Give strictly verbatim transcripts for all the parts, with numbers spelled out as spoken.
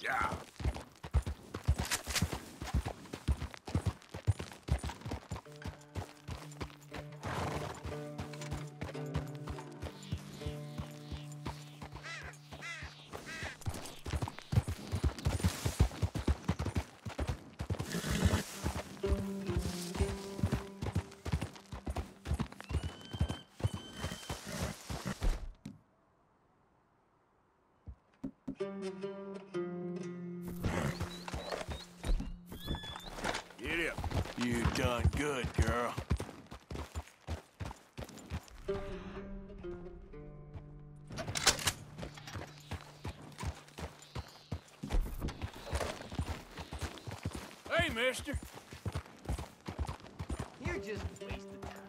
Yeah. Get up. You done good, girl. Hey, mister. You're just wasting time.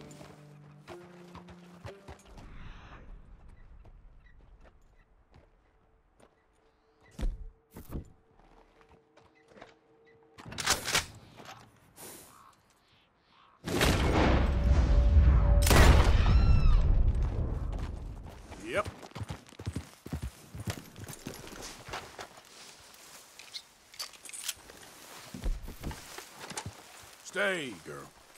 Yep. Stay, girl.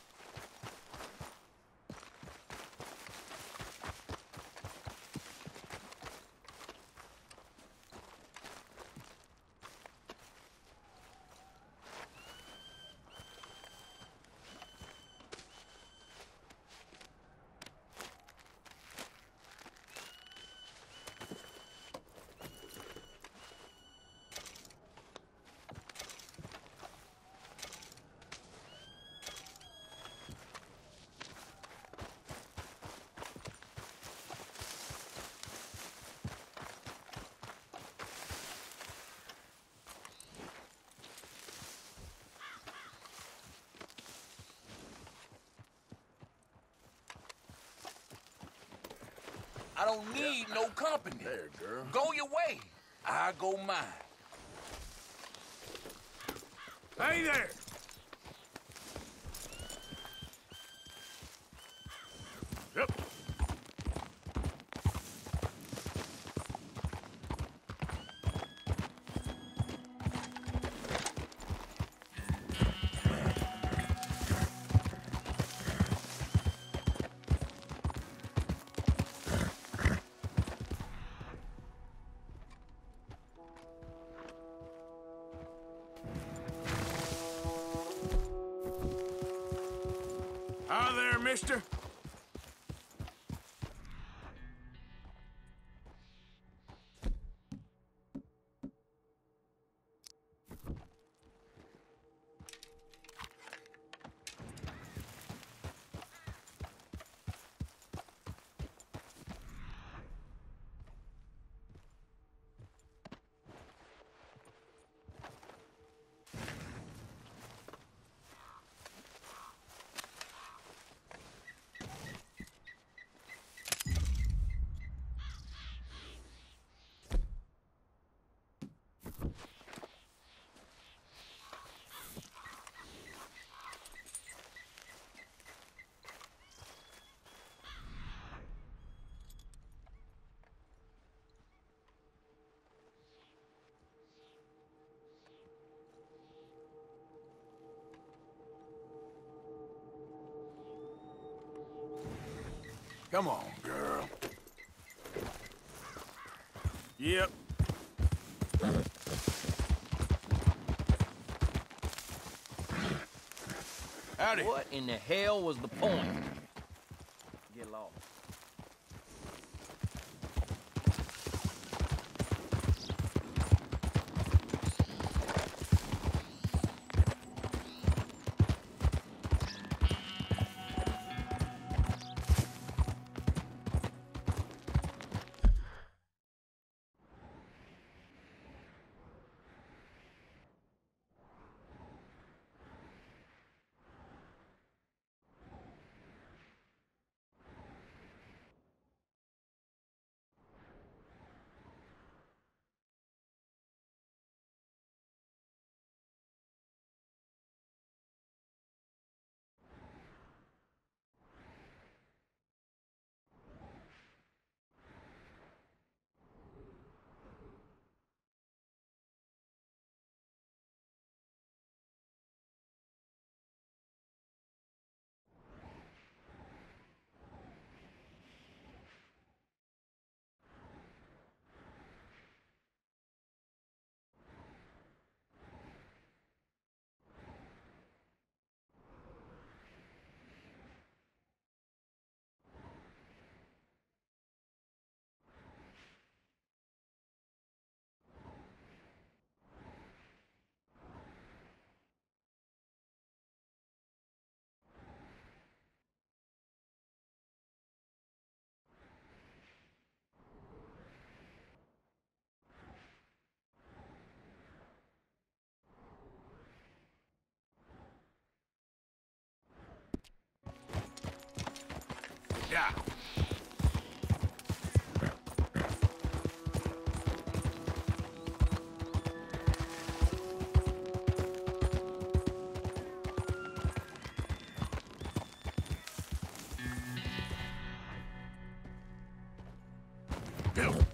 I don't need no company. There, girl. Go your way. I go mine. Hey there! Yep. Hi there, mister. Come on, girl. Yep. Howdy. What in the hell was the point? Get lost. Yeah. Go.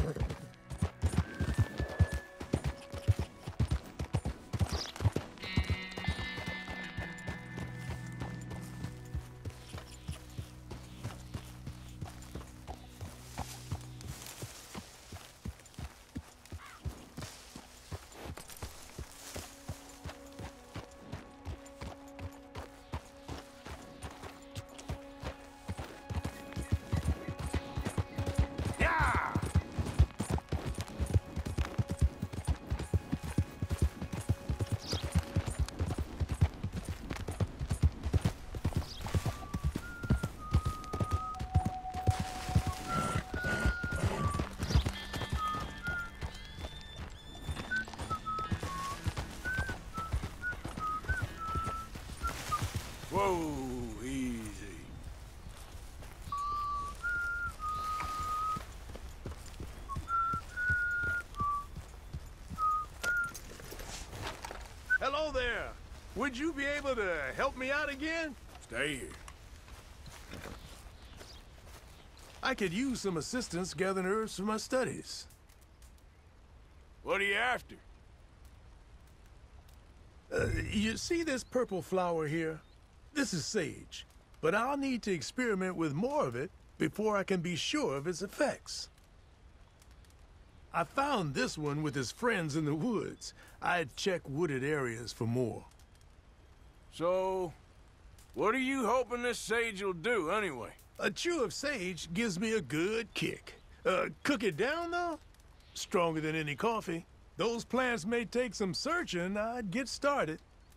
Yeah! Whoa, easy. Hello there. Would you be able to help me out again? Stay here. I could use some assistance gathering herbs for my studies. What are you after? Uh, you see this purple flower here? This is sage, but I'll need to experiment with more of it before I can be sure of its effects. I found this one with his friends in the woods. I'd check wooded areas for more. So, what are you hoping this sage will do, anyway? A chew of sage gives me a good kick. Uh, cook it down, though? Stronger than any coffee. Those plants may take some searching. I'd get started.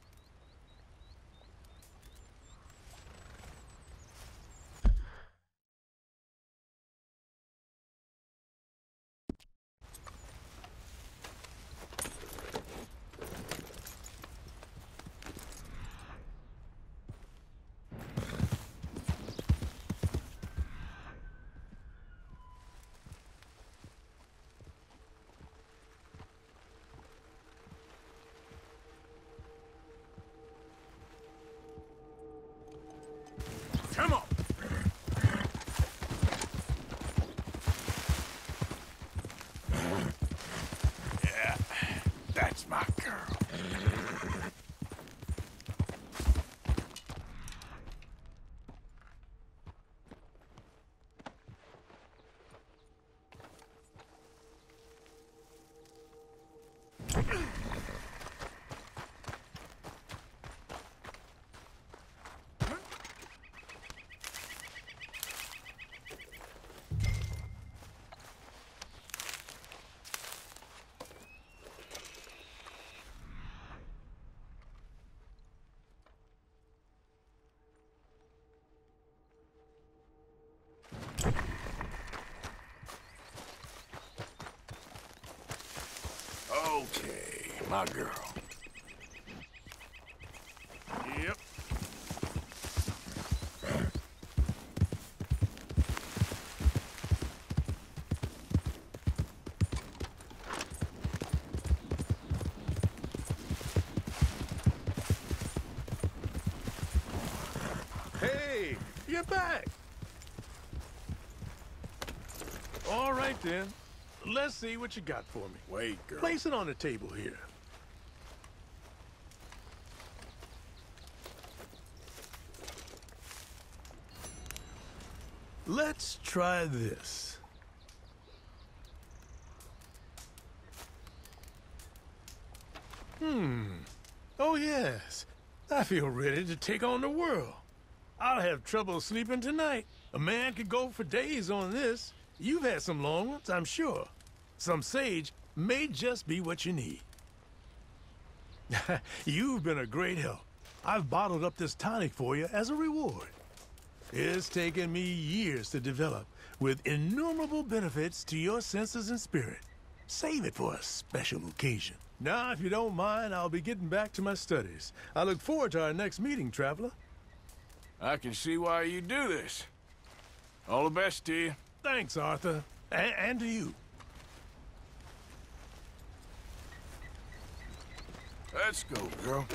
Come on! Yeah, that's my girl. Okay, my girl. Yep. Hey, you're back. All right, then. Let's see what you got for me. Wait, girl. Place it on the table here. Let's try this. Hmm. Oh, yes. I feel ready to take on the world. I'll have trouble sleeping tonight. A man could go for days on this. You've had some long ones, I'm sure. Some sage may just be what you need. You've been a great help. I've bottled up this tonic for you as a reward. It's taken me years to develop, with innumerable benefits to your senses and spirit. Save it for a special occasion. Now, if you don't mind, I'll be getting back to my studies. I look forward to our next meeting, traveler. I can see why you do this. All the best to you. Thanks, Arthur. A and to you. Let's go, girl.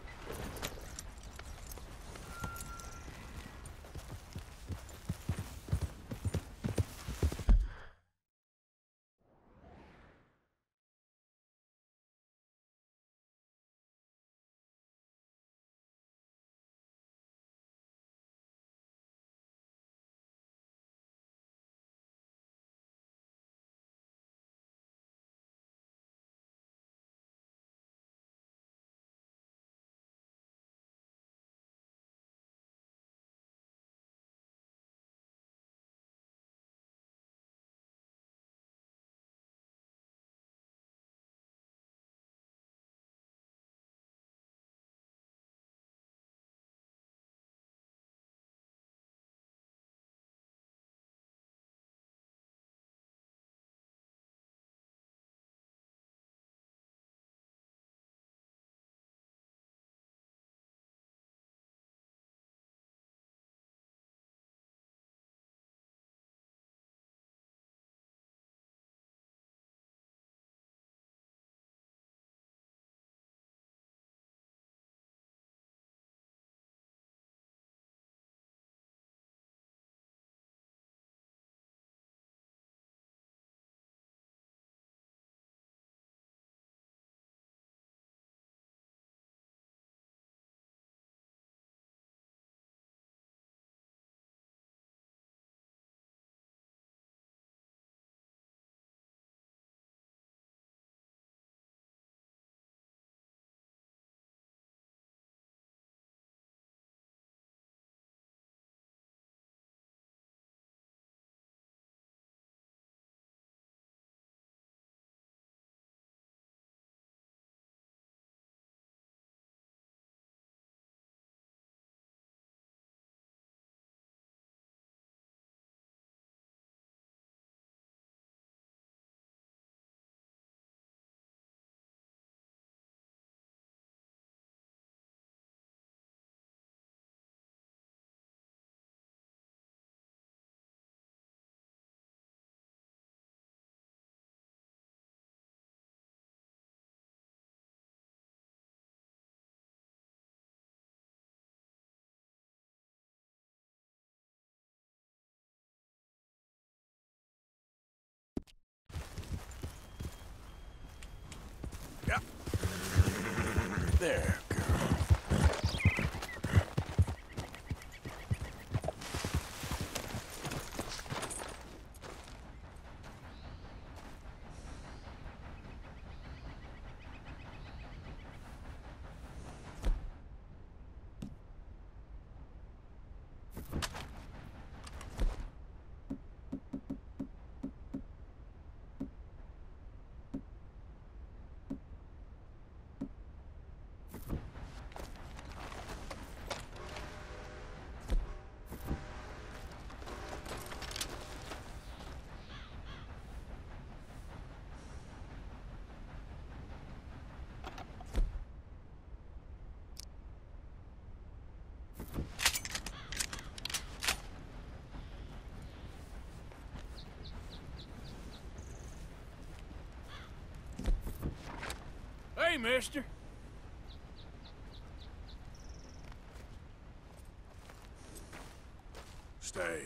There, girl. Hey, mister. Stay.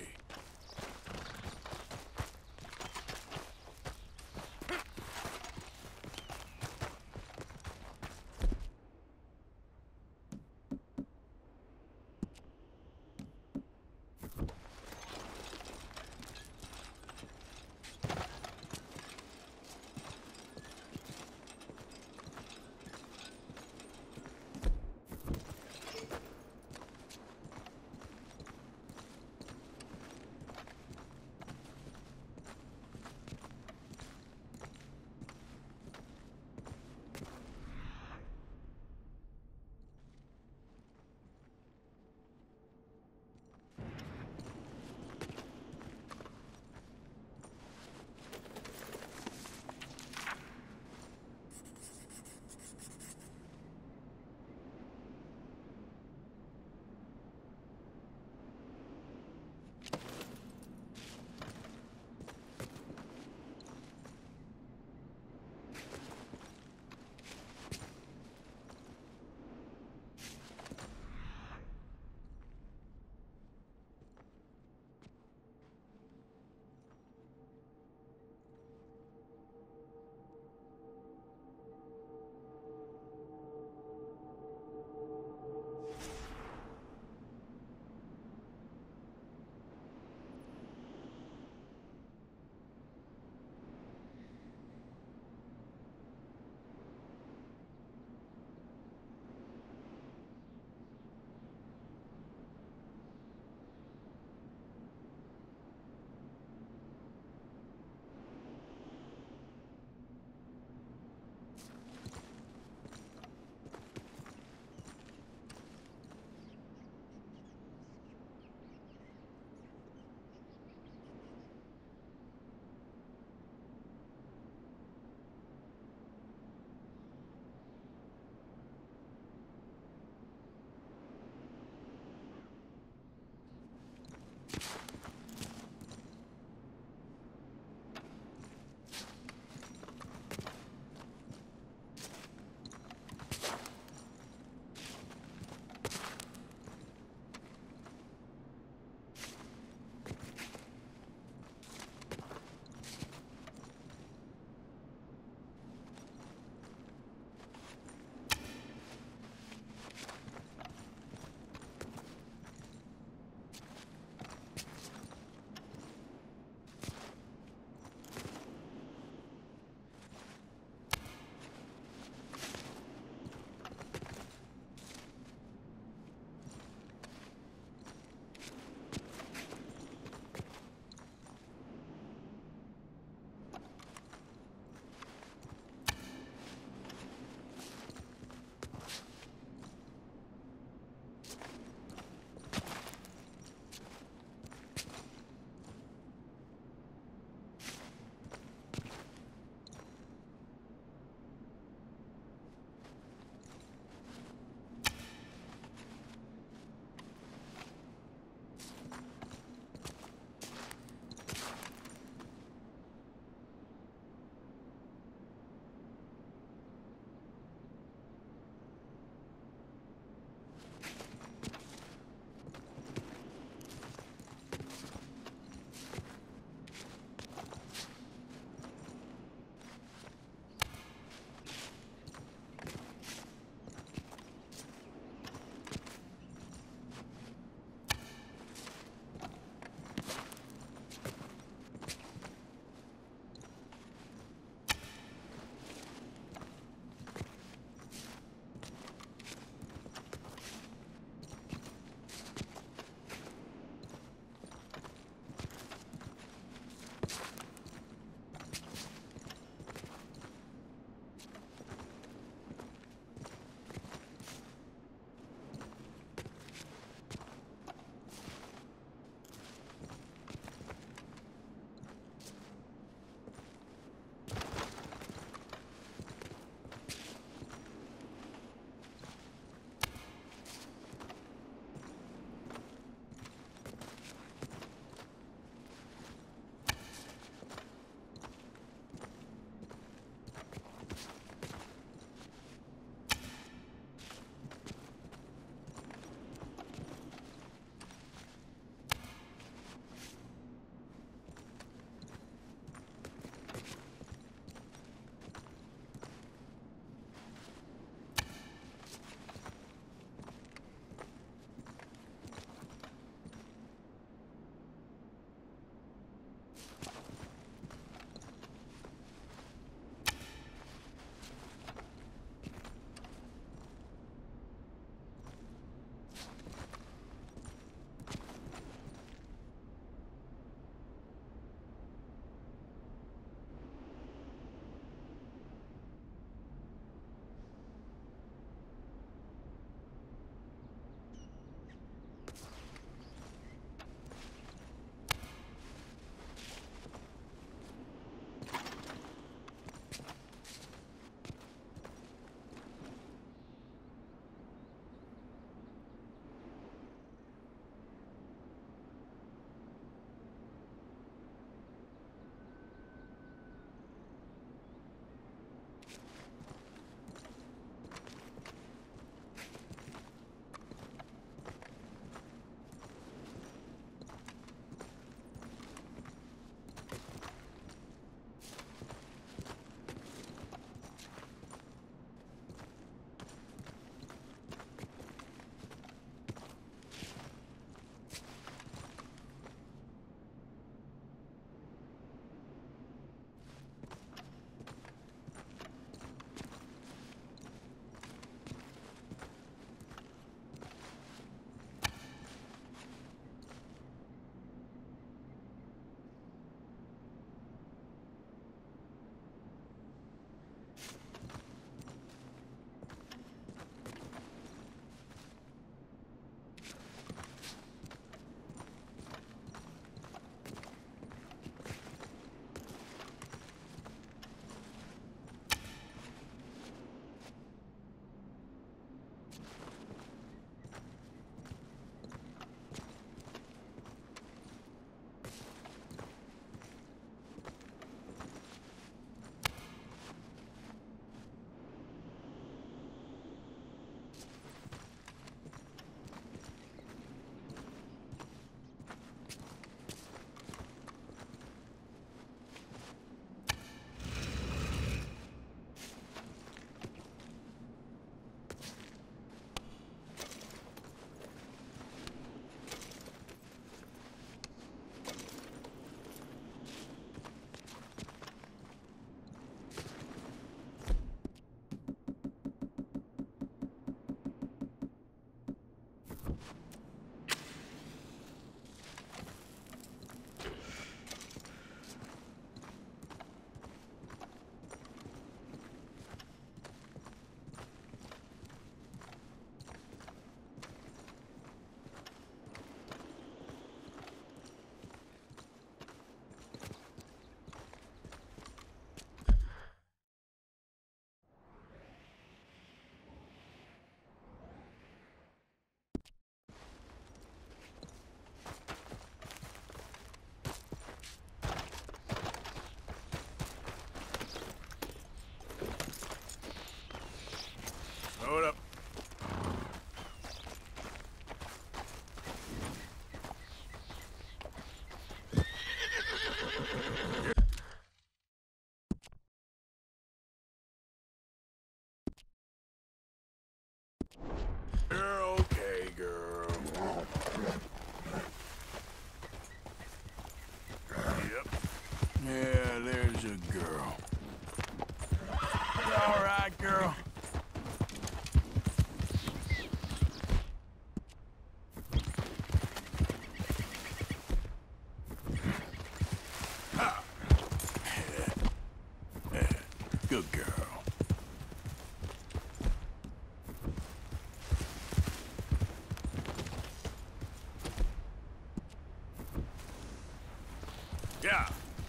Yeah.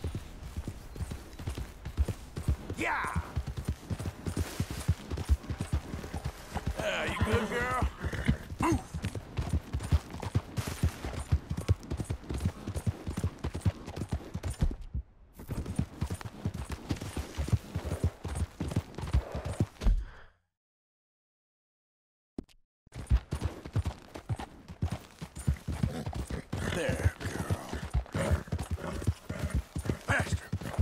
Yeah. Yeah, you good, girl? Move. There, girl. Faster.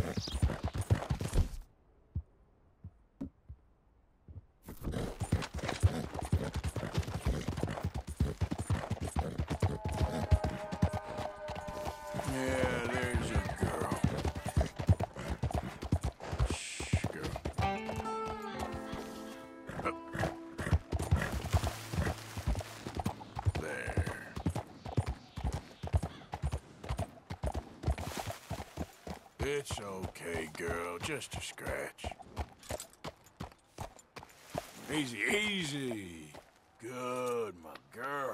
Yeah, there's your girl. Shh, girl. Up. There. It's okay, girl. Just a scratch. Easy, easy. Good, my girl.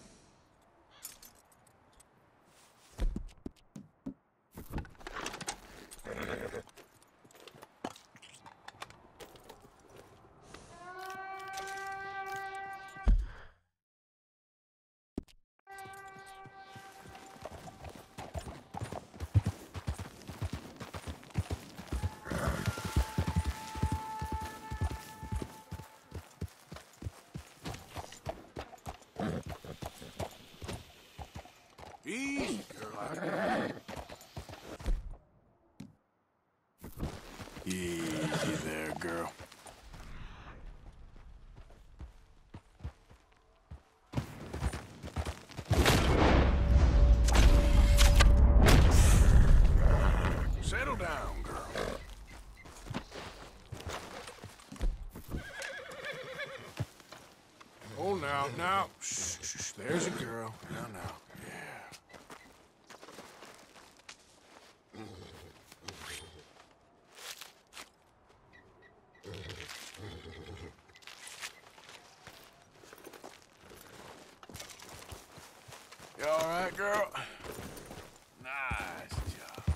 Easy, girl. I got it. Easy there, girl. Settle down, girl. Oh, now, now. Shh, shh, shh. There's a girl. Now, now. Yeah. You all right, girl? Nice job.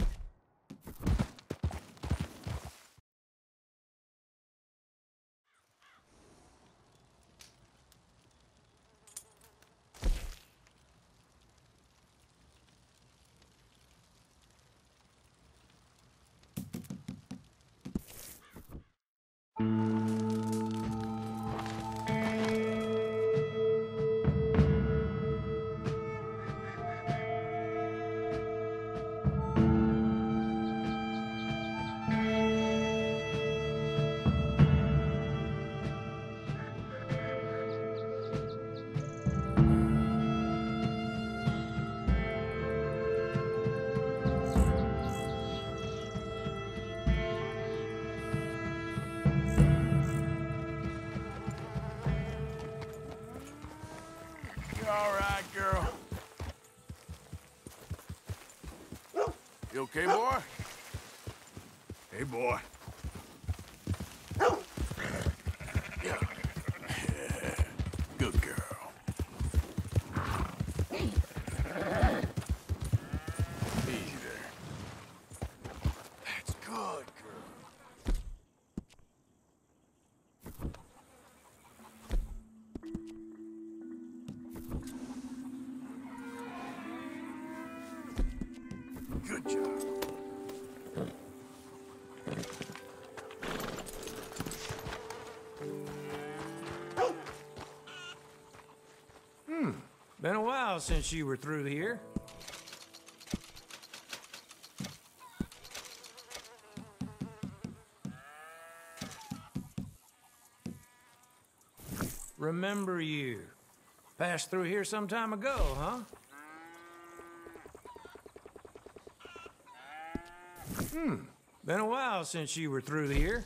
You all right, girl? You okay, boy? Hey, boy. Yeah. Yeah. Good girl. Easy there. That's good, girl. Good job. Been a while since you were through here. Remember you. Passed through here some time ago, huh? Hmm. Been a while since you were through here.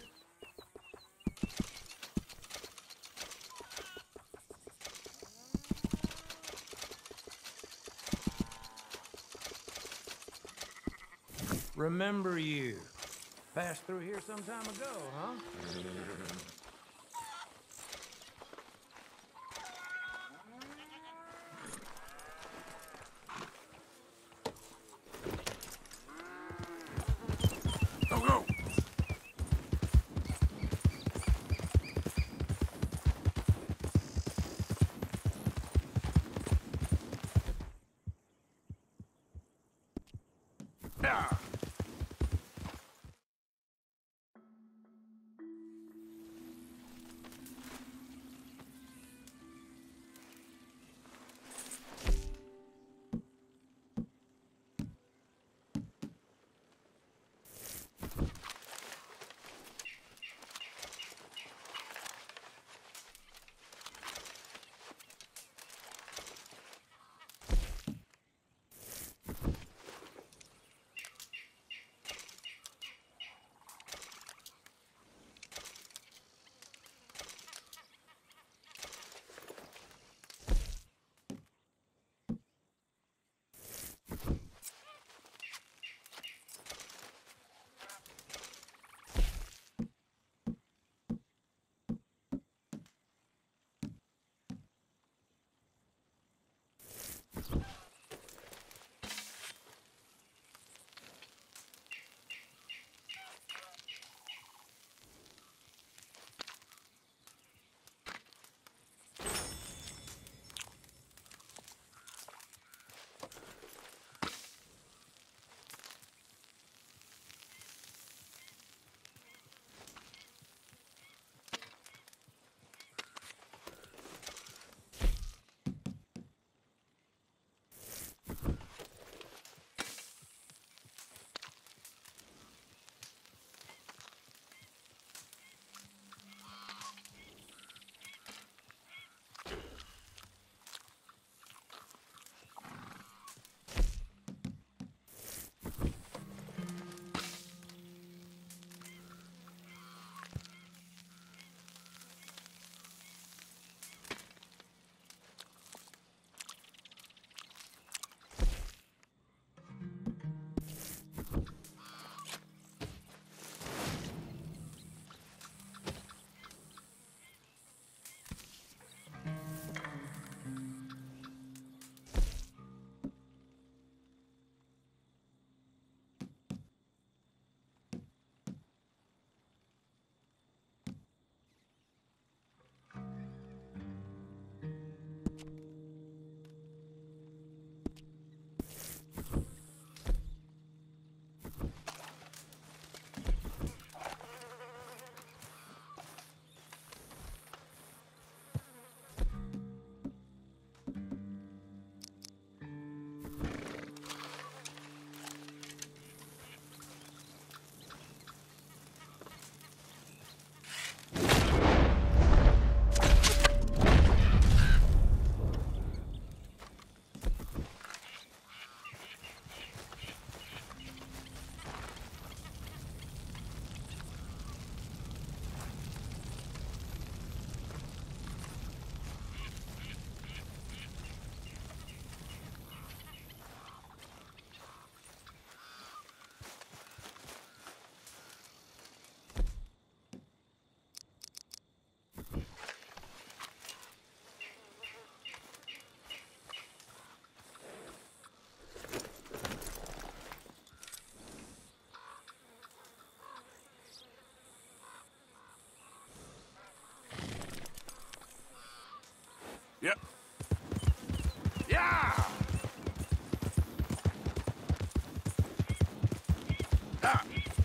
Remember you. Passed through here some time ago, huh? Yep. Yeah! Ah!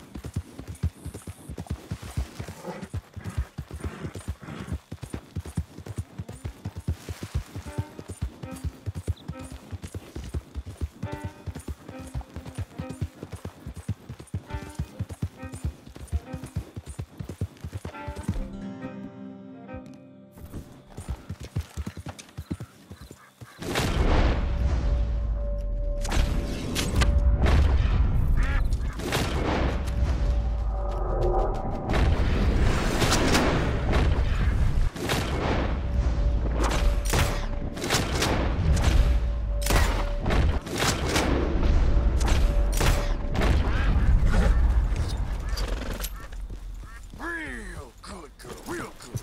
Real good, girl, real good.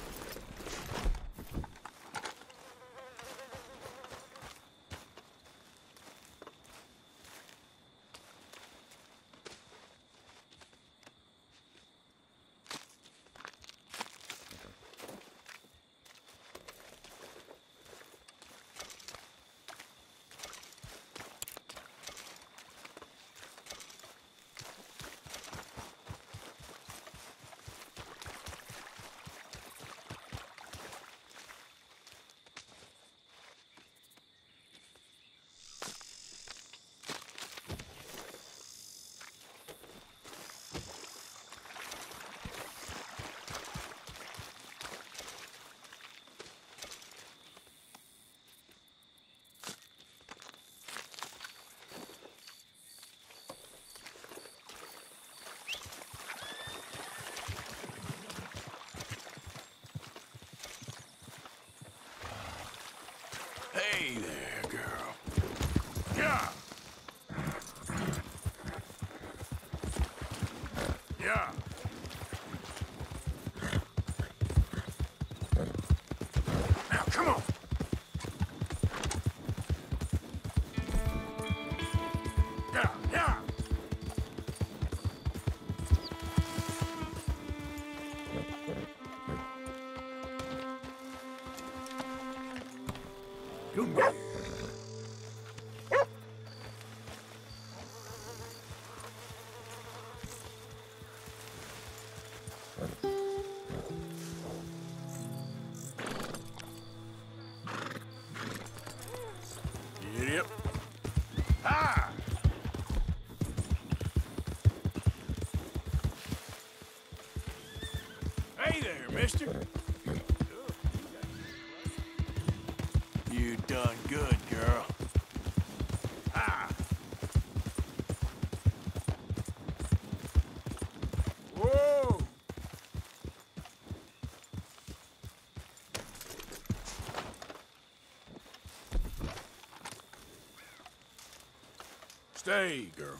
Hey there, girl. Yeah. Yeah. Now, come on. Idiot. Ah! Hey there, mister. You done good, girl. Ah! Whoa! Stay, girl.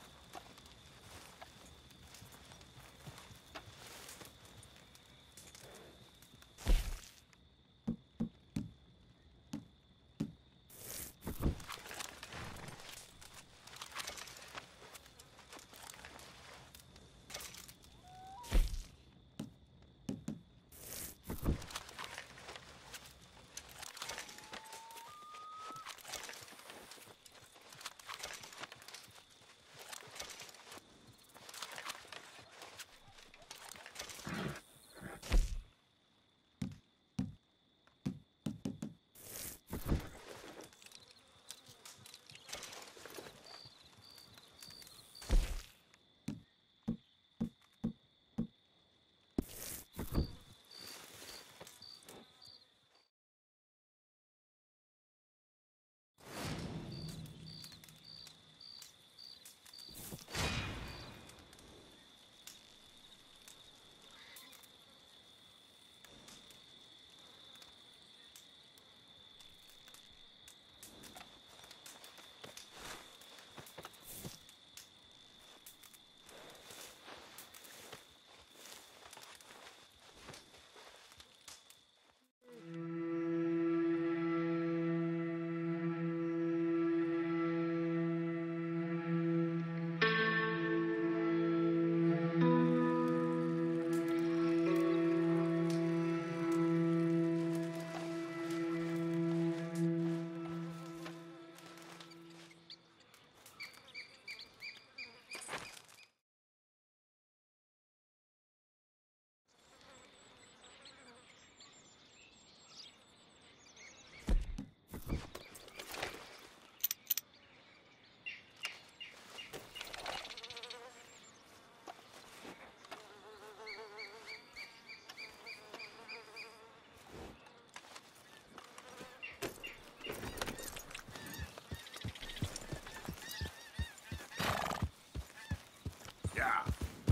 Yeah.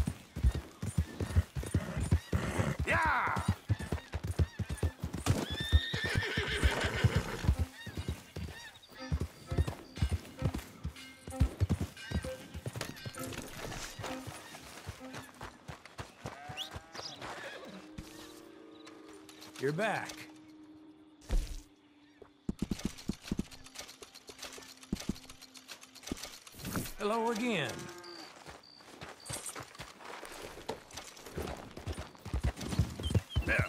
Yeah. You're back. Hello again. Yeah.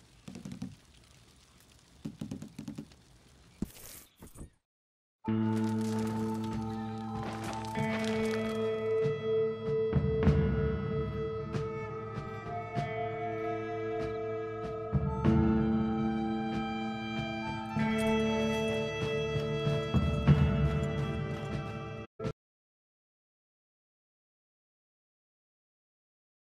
Thank you.